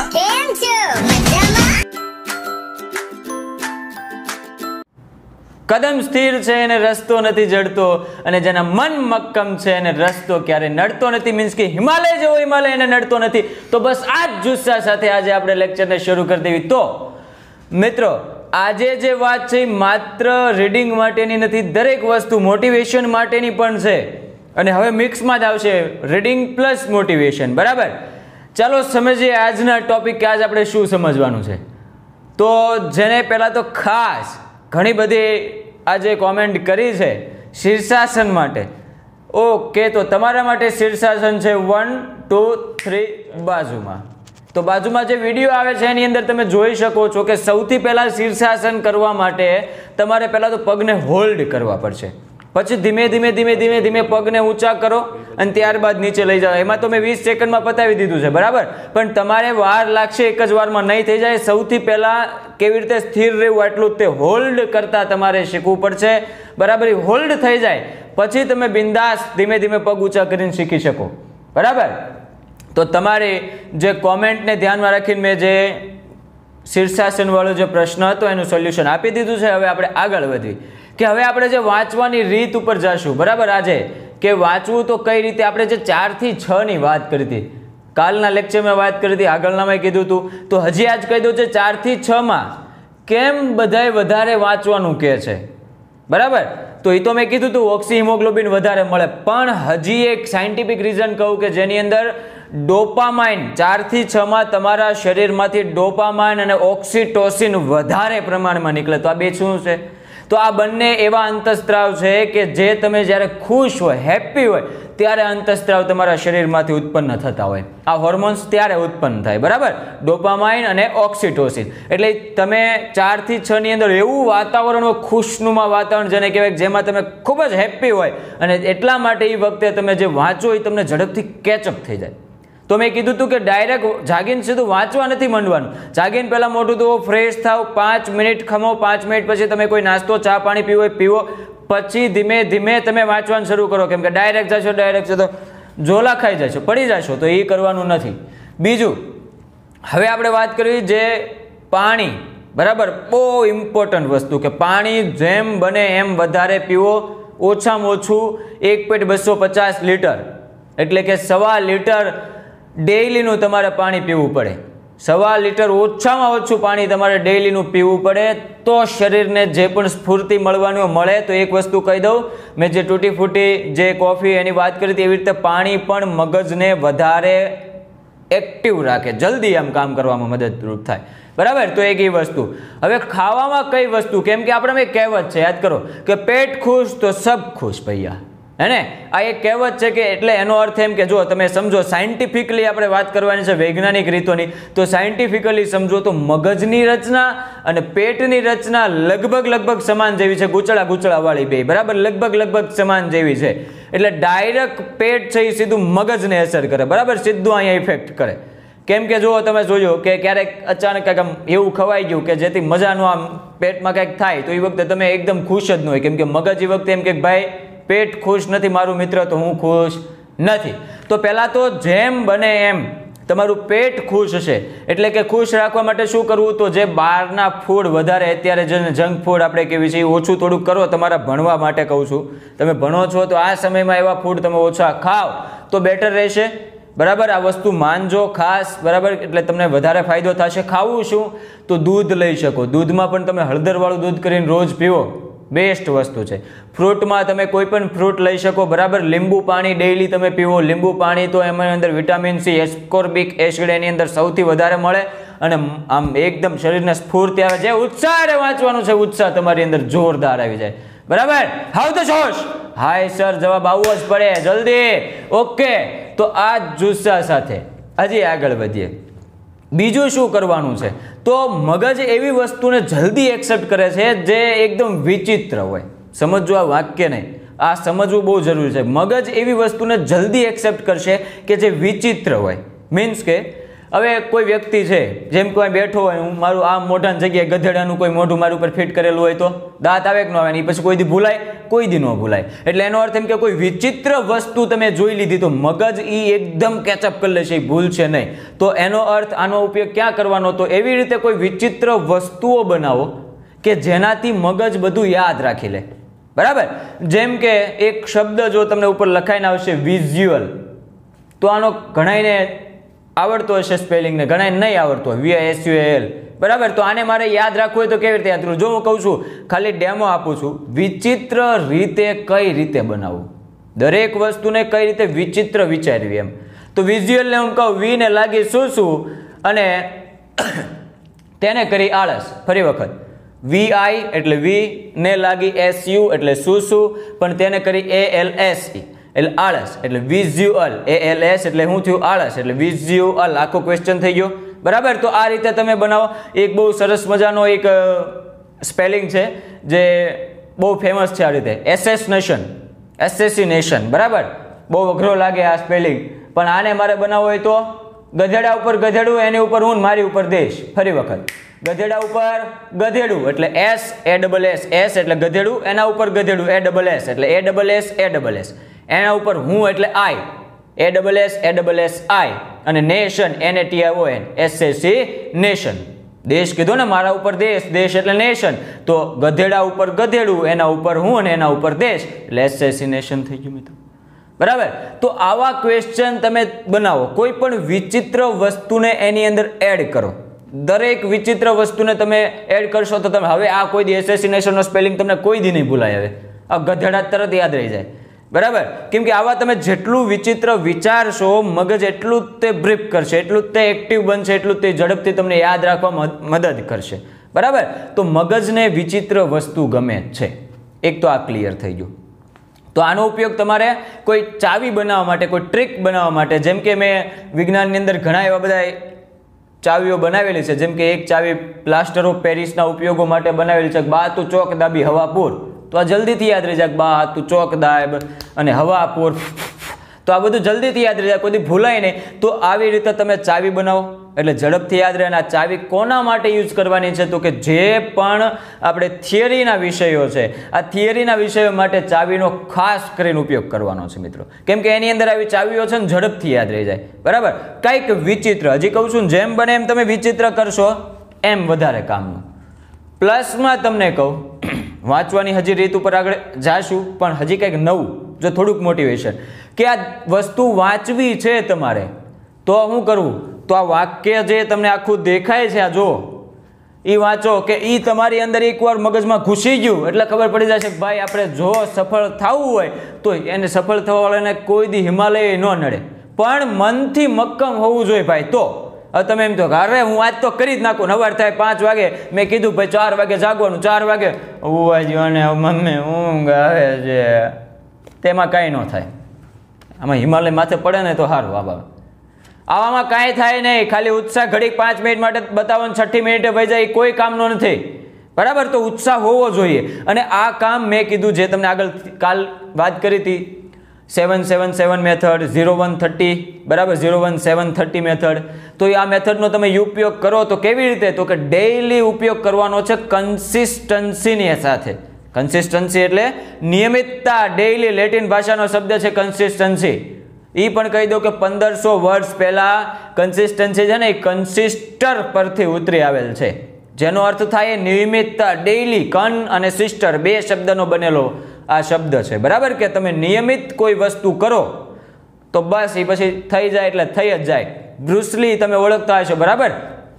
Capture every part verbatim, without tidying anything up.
કેમ છો? મજામાં? કદમ સ્થિર છે અને રસ્તો નથી જડતો, અને જેના મન મક્કમ છે અને રસ્તો ક્યારે નડતો નથી. મીન્સ કે હિમાલય જેવો હિમાલય એને નડતો નથી. તો બસ આ જ જુસ્સા સાથે આજે આપણે લેક્ચરને શરૂ કરી દેવી. તો મિત્રો, આજે જે વાત છે માત્ર રીડિંગ માટેની નથી, દરેક વસ્તુ મોટિવેશન માટેની પણ છે. અને હવે મિક્સમાં જ આવશે રીડિંગ પ્લસ મોટિવેશન. બરાબર? ચાલો સમજીએ આજના ટોપિક કે આજ આપણે શું સમજવાનું છે. તો જેને પહેલાં તો ખાસ ઘણી બધી આજે કોમેન્ટ કરી છે શીર્ષાસન માટે. ઓકે, તો તમારા માટે શીર્ષાસન છે વન ટુ થ્રી બાજુમાં. તો બાજુમાં જે વિડીયો આવે છે એની અંદર તમે જોઈ શકો છો કે સૌથી પહેલાં શીર્ષાસન કરવા માટે તમારે પહેલાં તો પગને હોલ્ડ કરવા પડશે. પછી ધીમે ધીમે ધીમે ધીમે ધીમે પગને ઊંચા કરો અને ત્યારબાદ નીચે લઈ જાઓ. એમાં તો મેં વીસ સેકન્ડમાં પતાવી દીધું છે. બરાબર? પણ તમારે વાર લાગશે, એક જ વારમાં નહીં થઈ જાય. સૌથી પહેલાં કેવી રીતે સ્થિર રહેવું આટલું તે હોલ્ડ કરતાં તમારે શીખવું પડશે. બરાબર? હોલ્ડ થઈ જાય પછી તમે બિંદાસ ધીમે ધીમે પગ ઊંચા કરીને શીખી શકો. બરાબર? તો તમારી જે કોમેન્ટને ધ્યાનમાં રાખીને મેં જે શીર્ષાસન વાળો જે પ્રશ્ન હતો એનું સોલ્યુશન આપી દીધું છે. હવે આપણે આગળ વધીએ કે હવે આપણે જે વાંચવાની રીત ઉપર જઈશું. બરાબર? આજે કે વાંચવું તો કઈ રીતે, આપણે જે ચાર થી છ ની વાત કરી હતી, કાલના લેક્ચરમાં વાત કરી હતી, આગળનામાં કીધું હતું, તો હજી આજ કહી દઉં છે ચાર થી છ માં કેમ બધાય વધારે વાંચવાનું કહે છે. બરાબર? તો એ તો મેં કીધું હતું ઓક્સી હિમોગ્લોબિન વધારે મળે, પણ હજી એક સાયન્ટિફિક રીઝન કહું કે જેની અંદર ડોપામાઇન ચાર થી છ માં તમારા શરીરમાંથી ડોપામાઇન અને ઓક્સિટોસિન વધારે પ્રમાણમાં નીકળે. તો આ બે શું છે? તો આ બંને એવા અંતઃસ્ત્રાવ છે કે જે તમે જ્યારે ખુશ હોય, હેપી હોય ત્યારે અંતઃસ્ત્રાવ તમારા શરીરમાંથી ઉત્પન્ન થતા હોય. આ હોર્મોન્સ ત્યારે ઉત્પન્ન થાય. બરાબર? ડોપામાઇન અને ઓક્સિટોસિન. એટલે તમે ચાર થી છ ની અંદર એવું વાતાવરણ હોય, ખુશનુમા વાતાવરણ જેને કહેવાય, જેમાં તમે ખૂબ જ હેપી હોય, અને એટલા માટે એ વખતે તમે જે વાંચો એ તમને ઝડપથી કેચઅપ થઈ જાય. તો મેં કીધું હતું કે ડાયરેક્ટ જાગીને સીધું વાંચવા નથી માંડવાનું. જાગીને પહેલાં મોટું ધોવો, ફ્રેશ થાવ, પાંચ મિનિટ ખમો, પાંચ મિનિટ પછી તમે કોઈ નાસ્તો ચા પાણી પીવો હોય પીવો, પછી ધીમે ધીમે તમે વાંચવાનું શરૂ કરો. કેમ કે ડાયરેક્ટ જશો ડાયરેક્ટ તો ઝોલા ખાઈ જશો, પડી જશો. તો એ કરવાનું નથી. બીજું, હવે આપણે વાત કરવી જે પાણી. બરાબર? બહુ ઇમ્પોર્ટન્ટ વસ્તુ કે પાણી જેમ બને એમ વધારે પીવો. ઓછામાં ઓછું એક પોઈન્ટ બસો પચાસ લીટર એટલે કે સવા લીટર ડેઇલીનું તમારે પાણી પીવું પડે. સવા લીટર ઓછામાં ઓછું પાણી તમારે ડેઇલીનું પીવું પડે, તો શરીરને જે પણ સ્ફૂર્તિ મળવાની મળે. તો એક વસ્તુ કહી દઉં, મેં જે તૂટી ફૂટી જે કોફી એની વાત કરી હતી, એવી રીતે પાણી પણ મગજને વધારે એક્ટિવ રાખે, જલ્દી આમ કામ કરવામાં મદદરૂપ થાય. બરાબર? તો એક એ વસ્તુ. હવે ખાવામાં કઈ વસ્તુ, કેમ કે આપણે એક કહેવત છે, યાદ કરો કે પેટ ખુશ તો સબ ખુશ ભૈયા. હે ને? આ એક કહેવત છે કે એટલે એનો અર્થ એમ કે જો તમે સમજો સાયન્ટિફિકલી આપણે વાત કરવાની છે વૈજ્ઞાનિક રીતોની, તો સાયન્ટિફિકલી સમજો તો મગજની રચના અને પેટની રચના લગભગ લગભગ સમાન જેવી છે. ગૂંચળા ગૂંચળા વાળી બે. બરાબર? લગભગ લગભગ સમાન જેવી છે. એટલે ડાયરેક્ટ પેટ છે એ સીધું મગજને અસર કરે. બરાબર? સીધું અહીંયા ઇફેક્ટ કરે. કેમ કે જો તમે જોજો કે ક્યારેક અચાનક કંઈક આમ એવું ખવાઈ ગયું કે જેથી મજાનું આમ પેટમાં કંઈક થાય, તો એ વખતે તમે એકદમ ખુશ જ ન હોય. કેમ કે મગજ એ વખતે એમ કે ભાઈ પેટ ખુશ નથી મારું મિત્ર, તો હું ખુશ નથી. તો પહેલાં તો જેમ બને એમ તમારું પેટ ખુશ હશે. એટલે કે ખુશ રાખવા માટે શું કરવું, તો જે બહારના ફૂડ વધારે અત્યારે જે જંક ફૂડ આપણે કહેવી છે એ ઓછું થોડુંક કરો. તમારા ભણવા માટે કહું છું, તમે ભણો છો તો આ સમયમાં એવા ફૂડ તમે ઓછા ખાઓ તો બેટર રહેશે. બરાબર? આ વસ્તુ માનજો ખાસ. બરાબર? એટલે તમને વધારે ફાયદો થશે. ખાવું શું, તો દૂધ લઈ શકો. દૂધમાં પણ તમે હળદરવાળું દૂધ કરીને રોજ પીવો, બેસ્ટ વસ્તુ છે. ફ્રૂટમાં તમે કોઈ પણ ફ્રૂટ લઈ શકો. બરાબર? લીંબુ પાણી ડેઈલી તમે પીવો. લીંબુ પાણી તો એમાં અંદર વિટામિન સી, એસ્કોર્બિક એસિડ એની અંદર સૌથી વધારે મળે, અને આમ એકદમ શરીરને સ્ફૂર્તિ આવે. જે ઉત્સાહ વાંચવાનું છે, ઉત્સાહ તમારી અંદર જોરદાર આવી જાય. બરાબર? હાઉ તો જોશ. હાય સર, જવાબ આવવો જ પડે જલ્દી. ઓકે, તો આ જુસ્સા સાથે હજી આગળ વધીએ. બીજું શું કરવાનું છે, તો મગજ એવી વસ્તુને જલ્દી એક્સેપ્ટ કરે છે જે એકદમ વિચિત્ર હોય. સમજવું આ વાક્ય નહીં, આ સમજવું બહુ જરૂરી છે. મગજ એવી વસ્તુને જલ્દી એક્સેપ્ટ કરશે કે જે વિચિત્ર હોય. મીન્સ કે હવે કોઈ વ્યક્તિ છે, જેમ કોઈ બેઠો હોય, હું મારું આ મોઢાની જગ્યાએ ગધેડાનું કોઈ મોઢું મારું ઉપર ફિટ કરેલું હોય તો દાંત આવે કે ન આવે, પછી કોઈ દી ભૂલાય, કોઈ દી ન ભૂલાય. એટલે એનો અર્થ એમ કે કોઈ વિચિત્ર વસ્તુ તમે જોઈ લીધી તો મગજ એ એકદમ કેચઅપ કરી લેશે, ભૂલ છે નહીં. તો એનો અર્થ આનો ઉપયોગ ક્યાં કરવાનો? તો એવી રીતે કોઈ વિચિત્ર વસ્તુઓ બનાવો કે જેનાથી મગજ બધું યાદ રાખી લે. બરાબર. જેમ કે એક શબ્દ જો તમને ઉપર લખાઈને આવશે વિઝ્યુઅલ, તો આનો ઘણાઈને આવડતો હશે સ્પેલિંગ ને ઘણાને નહીં આવડતો હોય, V I S U L. બરાબર. તો આને મારે યાદ રાખવું હોય તો કેવી રીતે યાદ કરું? જો હું કહું છું, ખાલી ડેમો આપું છું, વિચિત્ર રીતે કઈ રીતે બનાવવું, દરેક વસ્તુને કઈ રીતે વિચિત્ર વિચારવી એમ. તો વિઝ્યુઅલને હું કહું વી ને લાગી શું શું અને તેને કરી આળસ. ફરી વખત વી આઈ એટલે વી ને લાગી એસ યુ એટલે શું શું, પણ તેને કરી એ એલ એસ એટલે આળસ, એટલે વિઝ્યુઅલ. એ એલ એસ એટલે શું થયું? આળસ. એટલે વિઝ્યુઅલ આખો ક્વેશ્ચન થઈ ગયો. બરાબર. તો આ રીતે તમે બનાવો. એક બહુ સરસ મજાનો એક સ્પેલિંગ છે જે બહુ ફેમસ છે આ રીતે, એસેસનેશન, એસેસિનેશન. બરાબર. બહુ અઘરો લાગે આ સ્પેલિંગ, પણ આને મારે બનાવવો હોય તો ગધેડા ઉપર ગધેડું, એની ઉપર હું, મારી ઉપર દેશ. ફરી વખત ગધેડા ઉપર ગધેડું એટલે S A double S, S એટલે ગધેડું, એના ઉપર ગધેડું એ ડબલ એસ એટલે A double S A double S, એના ઉપર હું એટલે I, A double S A double S I, અને nation N A T I O N, S A C nation. દેશ કીધો ને, મારા ઉપર દેશ, દેશ એટલે નેશન. તો ગધેડા ઉપર ગધેડું, એના ઉપર હું અને એના ઉપર દેશ એટલે એસ એ સી નેશન થઈ ગયું મિત્રો. બરાબર. તો આવા ક્વેશ્ચન તમે બનાવો. કોઈ પણ વિચિત્ર વસ્તુને એની અંદર એડ કરો. દરેક વિચિત્ર વસ્તુને તમે એડ કરશો તો તમે હવે આ કોઈ દી એસેસિનેશનનો સ્પેલિંગ તમને કોઈ દી નહીં ભૂલાય. હવે આ ગધેડા તરત યાદ રહી જાય. બરાબર. કેમ કે આવા તમે જેટલું વિચિત્ર વિચારશો, મગજ એટલું જ તે બ્રીફ કરશે, એટલું જ તે એક્ટિવ બનશે, એટલું જ તે ઝડપથી તમને યાદ રાખવામાં મદદ કરશે. બરાબર. તો મગજને વિચિત્ર વસ્તુ ગમે છે. એક તો આ ક્લિયર થઈ ગયું. તો આનો ઉપયોગ તમારે કોઈ ચાવી બનાવવા માટે, કોઈ ટ્રીક બનાવવા માટે, જેમ કે મેં વિજ્ઞાનની અંદર ઘણા એવા બધા ચાવીઓ બનાવેલી છે. જેમ કે એક ચાવી પ્લાસ્ટર ઓફ પેરિસના ઉપયોગો માટે બનાવેલી છે, બા તું ચોક દાબી હવા પૂર. તો આ જલ્દીથી યાદ રહી જાય, બા તું ચોક દાબ અને હવા પૂર. તો આ બધું જલ્દીથી યાદ રહી જાય, કોઈ ભૂલાય નહીં. તો આવી રીતે તમે ચાવી બનાવો એટલે ઝડપથી યાદ રહે. અને આ ચાવી કોના માટે યુઝ કરવાની છે? તો કે જે પણ આપણે થિયરીના વિષયો છે, આ થિયરીના વિષયો માટે ચાવીનો ખાસ કરીને ઉપયોગ કરવાનો છે મિત્રો. કેમ કે એની અંદર આવી ચાવીઓ છે ને ઝડપથી યાદ રહી જાય. બરાબર. કંઈક વિચિત્ર, હજી કહું છું, જેમ બને એમ તમે વિચિત્ર કરશો એમ વધારે કામનું. પ્લસમાં તમને કહું, વાંચવાની હજી રીત ઉપર આગળ જાશું, પણ હજી કંઈક નવું, જો થોડુંક મોટિવેશન, કે આ વસ્તુ વાંચવી છે તમારે તો શું કરવું? તો આ વાક્ય જે તમને આખું દેખાય છે, આ જો એ વાંચો, કે એ તમારી અંદર એકવાર મગજમાં ઘૂસી ગયું એટલે ખબર પડી જશે કે ભાઈ આપણે જો સફળ થવું હોય તો એને સફળ થવાવાળાને કોઈ દી હિમાલય ન નડે, પણ મનથી મક્કમ હોવું જોઈએ ભાઈ. તો હવે તમે એમ કહો અરે હું આજ તો કરી જ નાખું, સવાર થાય પાંચ વાગે, મેં કીધું ભાઈ ચાર વાગે જાગવાનું, ચાર વાગે ઉવાજ્યો મમ્મી ઊંઘ આવે છે, તેમાં કાંઈ ન થાય. આમાં હિમાલય માથે પડે ને તો સારું. આ બાબા આવામાં કાંઈ થાય નહીં, ખાલી ઉત્સાહ ઘડીક પાંચ મિનિટ માટે બતાવો ને છઠ્ઠી મિનિટે વહી જાય, કોઈ કામનો નથી. બરાબર. તો ઉત્સાહ હોવો જોઈએ. અને આ કામ મેં કીધું જે તમને આગળ કાલ વાત કરી હતી, seven seven seven method, zero one thirty, બરાબર, zero one seven thirty method. તો આ મેથડનો તમે ઉપયોગ કરો તો કેવી રીતે? તો કે ડેઈલી ઉપયોગ કરવાનો છે કન્સિસ્ટન્સીની સાથે. કન્સિસ્ટન્સી એટલે નિયમિતતા. ડેઈલી લેટિન ભાષાનો શબ્દ છે કન્સિસ્ટન્સી. એ પણ કહી દો કે પંદરસો વર્ષ પહેલા કન્સિસ્ટન્સી છે ને એ કન્સિસ્ટર પરથી ઉતરી આવેલ છે, જેનો અર્થ થાય નિયમિતતા. ડેઈલી, કન અને સિસ્ટર બે શબ્દનો બનેલો આ શબ્દ છે. બરાબર. કે તમે નિયમિત કોઈ વસ્તુ કરો તો બસ એ પછી થઈ જાય એટલે થઈ જ જાય. બ્રુસલી તમે ઓળખતા હશો. બરાબર.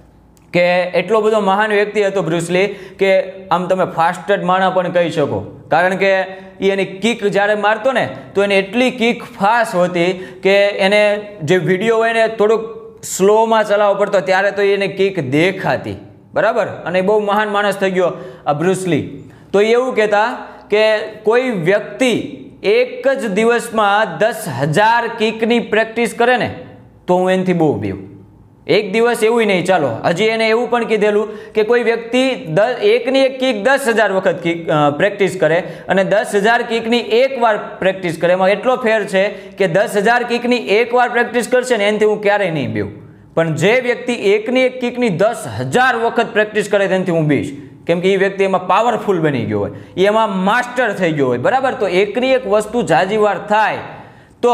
કે એટલો બધો મહાન વ્યક્તિ હતો બ્રુસલી, કે આમ તમે ફાસ્ટેડ માણા પણ કહી શકો. કારણ કે એ એની કિક જ્યારે મારતો ને તો એને એટલી કિક ફાસ્ટ હતી કે એને જે વિડીયો હોય ને થોડુંક સ્લોમાં ચલાવવો પડતો, ત્યારે તો એને કિક દેખાતી. બરાબર. અને બહુ મહાન માણસ થઈ ગયો આ બ્રુસલી. તો એવું કહેતા કે કોઈ વ્યક્તિ એક જ દિવસમાં દસ હજાર કિકની પ્રેક્ટિસ કરે ને તો હું એનાથી બહુ બીવું. એક દિવસ એવું નહીં, ચાલો હજી એને એવું પણ કીધેલું કે કોઈ વ્યક્તિ દસ એકની એક કિક દસ હજાર વખત કિક પ્રેક્ટિસ કરે અને દસ હજાર કિકની એક વાર પ્રેક્ટિસ કરે. એમાં એટલો ફેર છે કે દસ હજાર કિકની એક વાર પ્રેક્ટિસ કરશે ને એનાથી હું ક્યારેય નહીં બીવું. પણ જે વ્યક્તિ એકની એક કિકની દસ હજાર વખત પ્રેક્ટિસ કરે તેનાથી હું બીશ, કેમ કે એ વ્યક્તિ એમાં પાવરફુલ બની ગયો હોય, એ એમાં માસ્ટર થઈ ગયો હોય, બરાબર. તો એકની એક વસ્તુ જાજી વાર થાય તો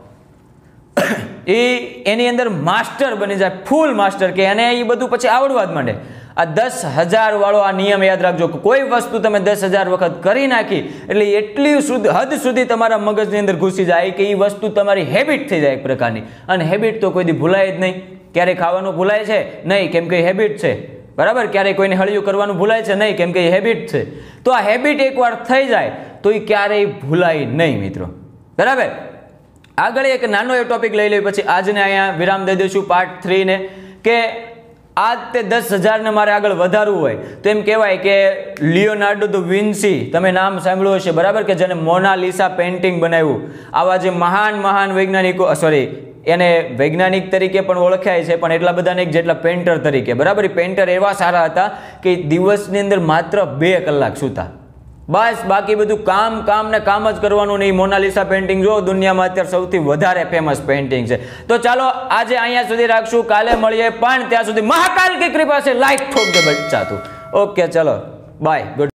એ એની અંદર માસ્ટર બની જાય, ફૂલ માસ્ટર, કે એને એ બધું પછી આવડવા જ માંડે. આ દસ હજાર વાળો આ નિયમ યાદ રાખજો, કોઈ વસ્તુ તમે દસ હજાર વખત કરી નાખી એટલે એટલી સુધી હદ સુધી તમારા મગજની અંદર ઘૂસી જાય કે એ વસ્તુ તમારી હેબિટ થઈ જાય એક પ્રકારની. અને હેબિટ તો કોઈ દી ભૂલાય જ નહીં. ક્યારે ખાવાનું ભૂલાય છે? નહીં, કેમ કે હેબિટ છે, બરાબર. ક્યારે કોઈને હળિયું કરવાનું ભૂલાય છે? નહીં, કેમ કે એ હેબિટ છે. તો આ હેબિટ એકવાર થઈ જાય તો એ ક્યારેય ભૂલાય નહીં મિત્રો, બરાબર. આગળ એક નાનો એ ટોપિક લઈ લઈએ, પછી આજને અહીંયા વિરામ દઈ દઈશું પાર્ટ થ્રી ને. કે આજ તે દસ હજારને મારે આગળ વધારવું હોય તો એમ કહેવાય કે લિયોનાર્ડો દ વિન્સી, તમે નામ સાંભળ્યું હશે, બરાબર, કે જેને મોનાલિસા પેઇન્ટિંગ બનાવ્યું. આવા જે મહાન મહાન વૈજ્ઞાનિકો, સોરી એને વૈજ્ઞાનિક તરીકે પણ ઓળખાય છે, પણ એટલા બધા નહીં જેટલા પેઇન્ટર તરીકે, બરાબર. એ પેઇન્ટર એવા સારા હતા કે દિવસની અંદર માત્ર બે કલાક સૂતા, બસ. બાકી બધું કામ કામ ને કામ જ કરવાનું નહીં. મોનાલિસા પેઇન્ટિંગ જો દુનિયામાં અત્યારે સૌથી વધારે ફેમસ પેઇન્ટિંગ છે. તો ચાલો આજે અહીંયા સુધી રાખશું, કાલે મળીએ, પણ ત્યાં સુધી મહાકાલ કી કૃપા છે લાઈક ઠોક દે બચ્ચા તું. ઓકે, ચલો બાય, ગુડ.